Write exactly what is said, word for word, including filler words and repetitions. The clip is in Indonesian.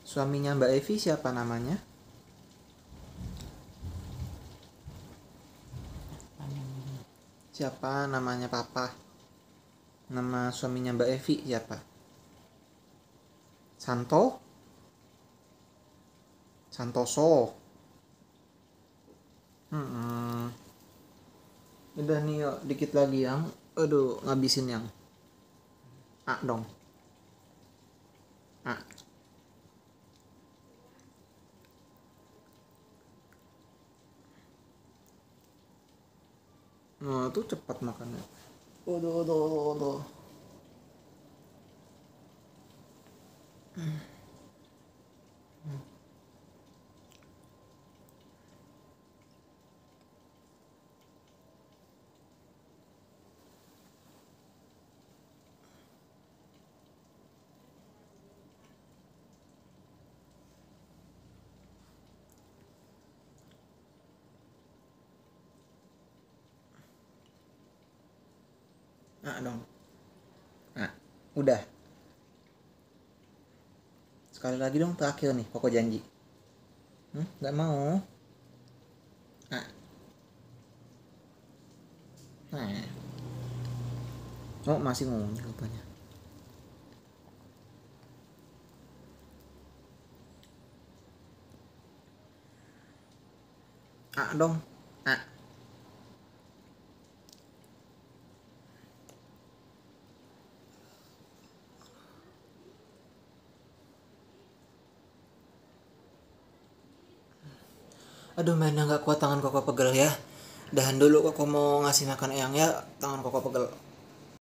Suaminya Mbak Evi siapa namanya? Siapa namanya papa? Nama suaminya Mbak Evi siapa? Santo? Santoso? Hmm. Udah nih yuk, dikit lagi yang. Aduh, ngabisin yang. A dong. A. Nah, tuh cepat makannya. Aduh, aduh, aduh, aduh. A dong. A. Udah. Sekali lagi dong, terakhir nih, pokok janji. Hmm, gak mau. A. Nah. Oh, masih ngomong rupanya. A dong. A. Aduh, mainnya gak kuat, tangan Koko pegel ya. Dahan dulu, Koko mau ngasih makan Eyang ya. Tangan Koko pegel.